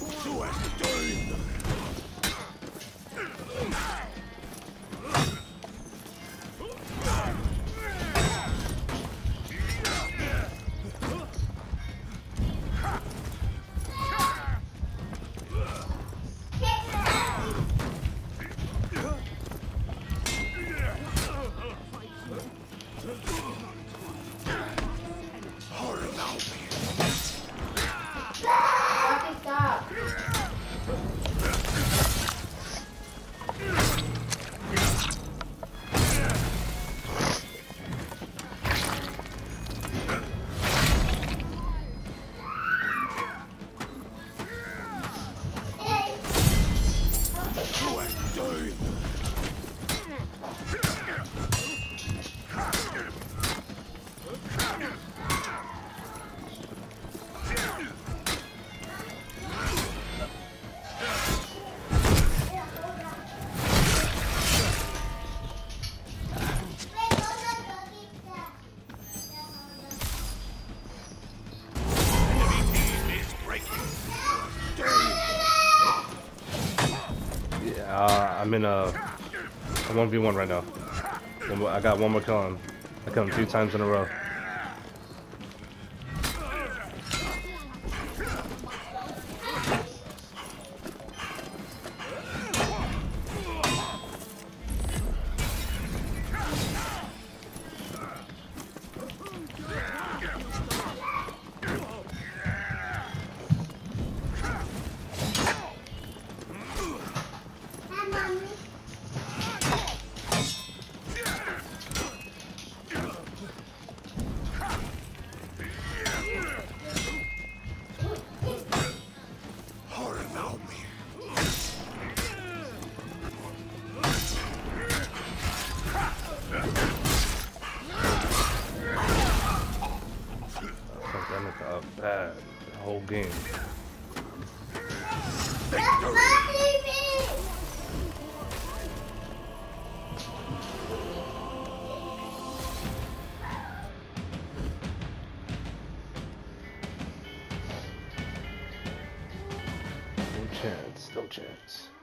I'm in a 1v1 right now. I got one more kill on him. I killed him 2 times in a row. Bad the whole game. No chance, no chance.